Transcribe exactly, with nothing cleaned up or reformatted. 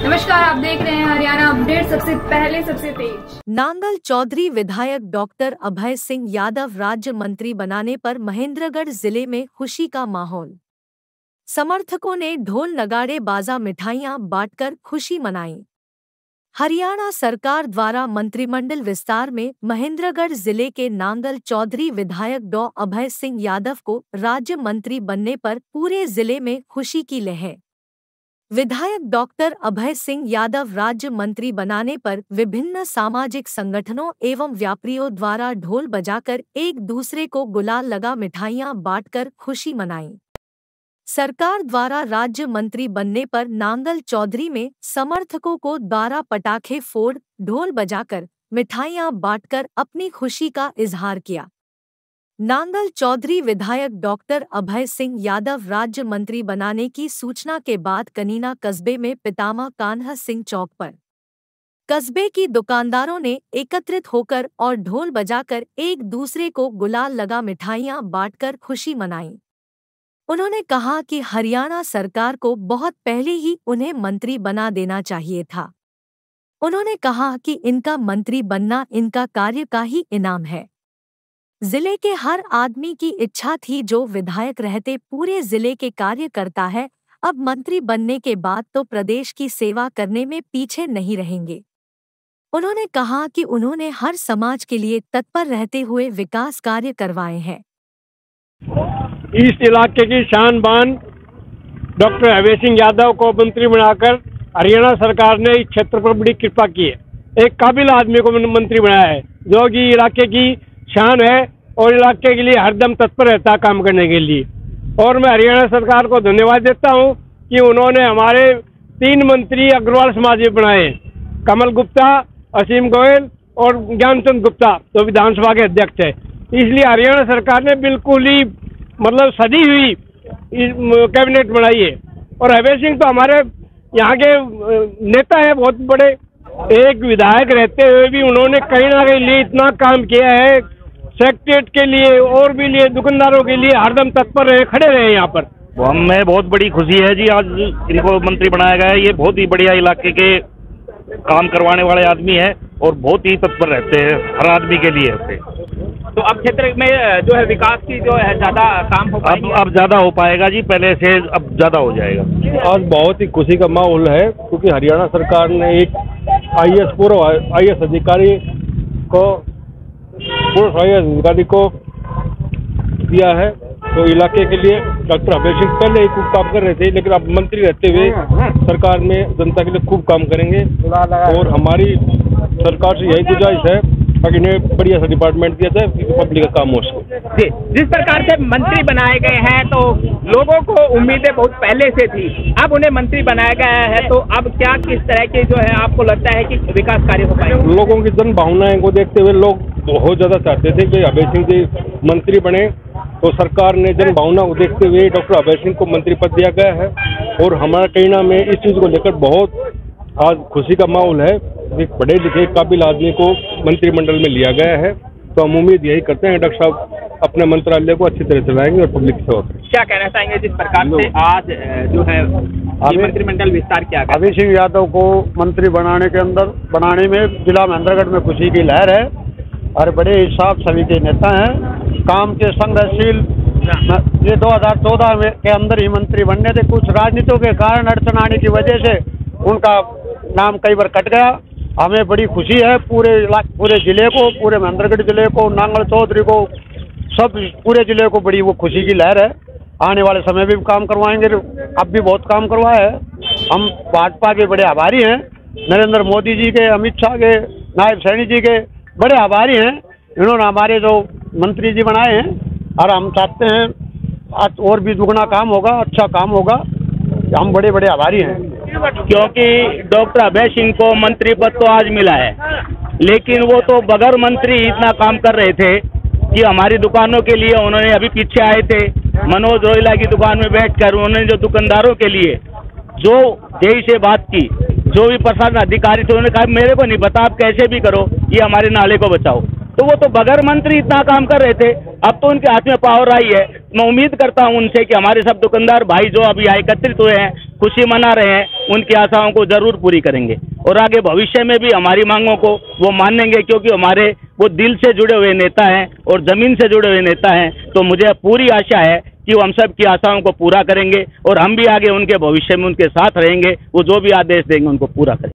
नमस्कार, आप देख रहे हैं हरियाणा अपडेट, सबसे पहले सबसे तेज। नांगल चौधरी विधायक डॉक्टर अभय सिंह यादव राज्य मंत्री बनाने पर महेंद्रगढ़ जिले में खुशी का माहौल। समर्थकों ने ढोल नगाड़े बाजा मिठाइयां बांटकर खुशी मनाई। हरियाणा सरकार द्वारा मंत्रिमंडल विस्तार में महेंद्रगढ़ जिले के नांगल चौधरी विधायक डॉ अभय सिंह यादव को राज्य मंत्री बनने पर पूरे जिले में खुशी की लहर। विधायक डॉक्टर अभय सिंह यादव राज्य मंत्री बनाने पर विभिन्न सामाजिक संगठनों एवं व्यापारियों द्वारा ढोल बजाकर एक दूसरे को गुलाल लगा मिठाइयां बांटकर खुशी मनाई। सरकार द्वारा राज्य मंत्री बनने पर नांगल चौधरी में समर्थकों को द्वारा पटाखे फोड़, ढोल बजाकर मिठाइयां बांटकर अपनी खुशी का इजहार किया। नांगल चौधरी विधायक डॉक्टर अभय सिंह यादव राज्य मंत्री बनाने की सूचना के बाद कनीना कस्बे में पितामह कान्हा सिंह चौक पर कस्बे की दुकानदारों ने एकत्रित होकर और ढोल बजाकर एक दूसरे को गुलाल लगा मिठाइयां बांटकर खुशी मनाई। उन्होंने कहा कि हरियाणा सरकार को बहुत पहले ही उन्हें मंत्री बना देना चाहिए था। उन्होंने कहा कि इनका मंत्री बनना इनका कार्य का ही इनाम है। जिले के हर आदमी की इच्छा थी जो विधायक रहते पूरे जिले के कार्य करता है, अब मंत्री बनने के बाद तो प्रदेश की सेवा करने में पीछे नहीं रहेंगे। उन्होंने कहा कि उन्होंने हर समाज के लिए तत्पर रहते हुए विकास कार्य करवाए हैं। इस इलाके की शान बान डॉक्टर अभय सिंह यादव को मंत्री बनाकर हरियाणा सरकार ने इस क्षेत्र पर बड़ी कृपा की है। एक काबिल आदमी को मंत्री बनाया है जो कि इलाके की शान है और इलाके के लिए हरदम तत्पर रहता है काम करने के लिए। और मैं हरियाणा सरकार को धन्यवाद देता हूं कि उन्होंने हमारे तीन मंत्री अग्रवाल समाज में बनाए, कमल गुप्ता, असीम गोयल और ज्ञानचंद गुप्ता, जो विधानसभा के अध्यक्ष है। इसलिए हरियाणा सरकार ने बिल्कुल ही मतलब सदी हुई कैबिनेट बनाई है। और अभय सिंह तो हमारे यहाँ के नेता है बहुत बड़े। एक विधायक रहते हुए भी उन्होंने कहीं ना कहीं लिए इतना काम किया है, सेक्रेटरीट के लिए और भी लिए दुकानदारों के लिए हरदम तत्पर रहे, खड़े रहे यहाँ पर। हमें बहुत बड़ी खुशी है जी, आज इनको मंत्री बनाया गया है। ये बहुत ही बढ़िया इलाके के काम करवाने वाले आदमी है और बहुत ही तत्पर रहते हैं हर आदमी के लिए। तो अब क्षेत्र में जो है विकास की जो है ज्यादा काम हो पाएगा। अब अब ज्यादा हो पाएगा जी, पहले से अब ज्यादा हो जाएगा। आज बहुत ही खुशी का माहौल है क्योंकि हरियाणा सरकार ने एक आई ए एस पूर्व आई ए एस अधिकारी को पूर्व आई ए एस अधिकारी को दिया है। तो इलाके के लिए डॉक्टर अभय सिंह पहले ही खूब काम कर रहे थे, लेकिन अब मंत्री रहते हुए सरकार में जनता के लिए खूब काम करेंगे। और हमारी सरकार से यही गुजारिश है ताकि इन्हें बढ़िया सा डिपार्टमेंट दिया जाए क्योंकि पब्लिक का काम हो सके। जिस प्रकार से मंत्री बनाए गए हैं तो लोगों को उम्मीदें बहुत पहले से थी, अब उन्हें मंत्री बनाया गया है, तो अब क्या किस तरह के जो है आपको लगता है कि विकास कार्य हो पाएंगे? लोगों की जन भावनाएं को देखते हुए लोग बहुत ज्यादा चाहते थे कि अभय सिंह जी मंत्री बने, तो सरकार ने जन भावना को देखते हुए डॉक्टर अभय सिंह को मंत्री पद दिया गया है। और हमारा कईना में इस चीज को लेकर बहुत आज खुशी का माहौल है। एक पढ़े लिखे काबिल आदमी को मंत्रिमंडल में लिया गया है, तो हम उम्मीद यही करते हैं डॉक्टर साहब अपने मंत्रालय को अच्छी तरह चलाएंगे और पब्लिक की सेवा करेंगे। क्या कहना चाहेंगे जिस प्रकार से आज जो है मंत्रिमंडल विस्तार किया गया? अभय सिंह यादव को मंत्री बनाने के अंदर बनाने में जिला महेंद्रगढ़ में खुशी की लहर है और बड़े हिसाब सभी के नेता हैं, काम के संघर्षशील। ये दो हजार चौदह में के अंदर ही मंत्री बनने थे, कुछ राजनीतियों के कारण अड़चन आने की वजह से उनका नाम कई बार कट गया। हमें बड़ी खुशी है पूरे पूरे जिले को, पूरे महेंद्रगढ़ जिले को, नांगल चौधरी को, सब पूरे जिले को बड़ी वो खुशी की लहर है। आने वाले समय में भी काम करवाएंगे, अब भी बहुत काम करवाया है। हम भाजपा के बड़े आभारी हैं, नरेंद्र मोदी जी के, अमित शाह के, नायब सैनी जी के बड़े आभारी हैं। इन्होंने हमारे जो मंत्री जी बनाए हैं और हम चाहते हैं आज और भी दुगना काम होगा, अच्छा काम होगा। हम बड़े बड़े आभारी हैं क्योंकि डॉक्टर अभय सिंह को मंत्री पद तो आज मिला है, लेकिन वो तो बगैर मंत्री इतना काम कर रहे थे कि हमारी दुकानों के लिए उन्होंने अभी पीछे आए थे मनोज रोहिला की दुकान में बैठकर उन्होंने जो दुकानदारों के लिए जो देश से बात की, जो भी प्रशासन अधिकारी थे उन्होंने कहा मेरे को नहीं पता, आप कैसे भी करो ये हमारे नाले को बचाओ। तो वो तो बगैर मंत्री इतना काम कर रहे थे, अब तो उनके हाथ में पावर आई है। मैं उम्मीद करता हूं उनसे कि हमारे सब दुकानदार भाई जो अभी एकत्रित हुए हैं खुशी मना रहे हैं, उनकी आशाओं को जरूर पूरी करेंगे और आगे भविष्य में भी हमारी मांगों को वो मानेंगे, क्योंकि हमारे वो दिल से जुड़े हुए नेता हैं और जमीन से जुड़े हुए नेता हैं। तो मुझे पूरी आशा है कि वो हम सब की आशाओं को पूरा करेंगे और हम भी आगे उनके भविष्य में उनके साथ रहेंगे। वो जो भी आदेश देंगे उनको पूरा करेंगे।